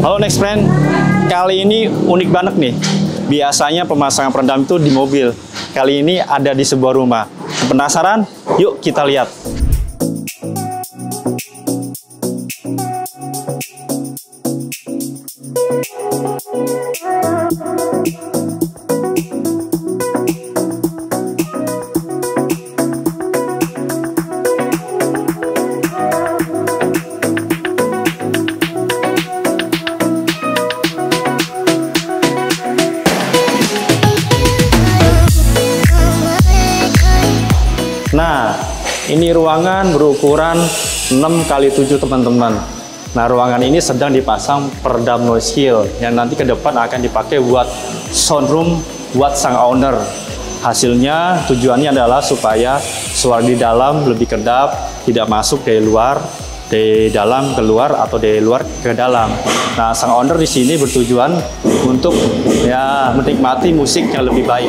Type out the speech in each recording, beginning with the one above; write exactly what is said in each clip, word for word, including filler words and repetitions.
Halo Next Friend, kali ini unik banget nih. Biasanya pemasangan peredam itu di mobil. Kali ini ada di sebuah rumah. Penasaran? Yuk kita lihat. Nah, ini ruangan berukuran enam kali tujuh teman-teman. Nah, ruangan ini sedang dipasang peredam noise kill yang nanti ke depan akan dipakai buat soundroom buat sang owner. Hasilnya tujuannya adalah supaya suara di dalam lebih kedap, tidak masuk dari luar, dari dalam keluar atau dari luar ke dalam. Nah, sang owner di sini bertujuan untuk ya menikmati musik yang lebih baik.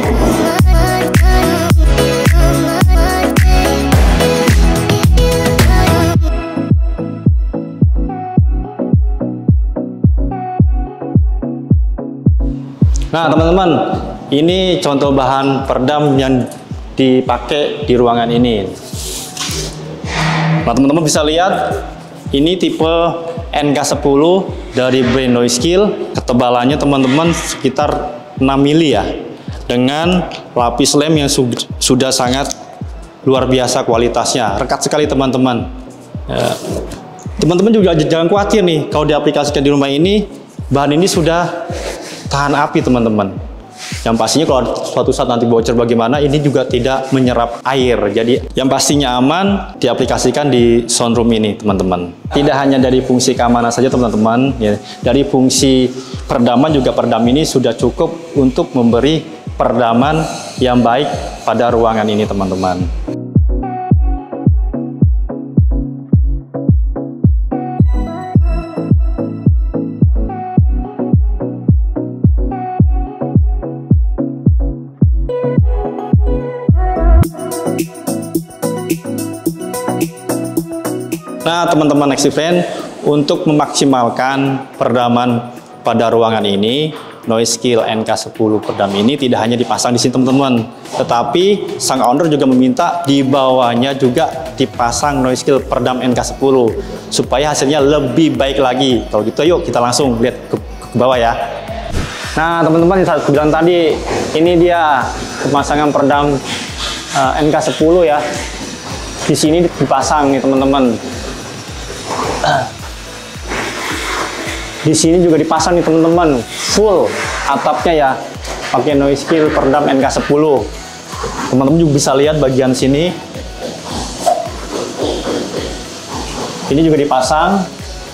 Nah teman-teman, ini contoh bahan peredam yang dipakai di ruangan ini. Nah teman-teman bisa lihat, ini tipe N K sepuluh dari brand Noise Kill. Ketebalannya teman-teman sekitar enam mili ya, dengan lapis lem yang su sudah sangat luar biasa kualitasnya, rekat sekali teman-teman. Teman-teman ya. Juga jangan khawatir nih, kalau diaplikasikan di rumah ini, bahan ini sudah tahan api teman-teman. Yang pastinya kalau suatu saat nanti bocor bagaimana, ini juga tidak menyerap air. Jadi yang pastinya aman diaplikasikan di soundroom ini teman-teman. Tidak hanya dari fungsi keamanan saja teman-teman, ya, dari fungsi peredaman juga peredam ini sudah cukup untuk memberi peredaman yang baik pada ruangan ini teman-teman. Nah teman-teman Next Friend, untuk memaksimalkan peredaman pada ruangan ini, Noise Kill N K sepuluh peredam ini tidak hanya dipasang di sini teman-teman, tetapi sang owner juga meminta di bawahnya juga dipasang Noise Kill peredam N K sepuluh supaya hasilnya lebih baik lagi. Kalau gitu yuk kita langsung lihat ke, ke bawah ya. Nah teman-teman, yang saya bilang tadi, ini dia pemasangan peredam uh, N K sepuluh ya. Di sini dipasang nih teman-teman. Di sini juga dipasang nih teman-teman, full atapnya ya, pakai Noise Kill peredam N K sepuluh. Teman-teman juga bisa lihat bagian sini. Ini juga dipasang.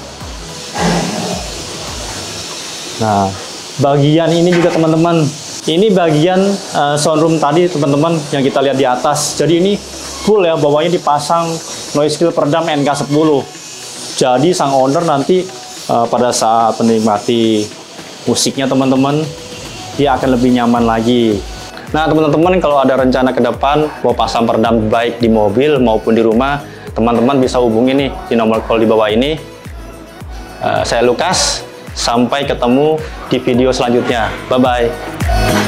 Nah, bagian ini juga teman-teman. Ini bagian uh, soundroom tadi teman-teman yang kita lihat di atas. Jadi ini full ya, bawahnya dipasang Noise Kill peredam N K sepuluh. Jadi sang owner nanti uh, pada saat menikmati musiknya teman-teman, dia akan lebih nyaman lagi. Nah teman-teman, kalau ada rencana ke depan mau pasang peredam baik di mobil maupun di rumah, teman-teman bisa hubungi nih di nomor call di bawah ini. Uh, saya Lukas, sampai ketemu di video selanjutnya. Bye-bye.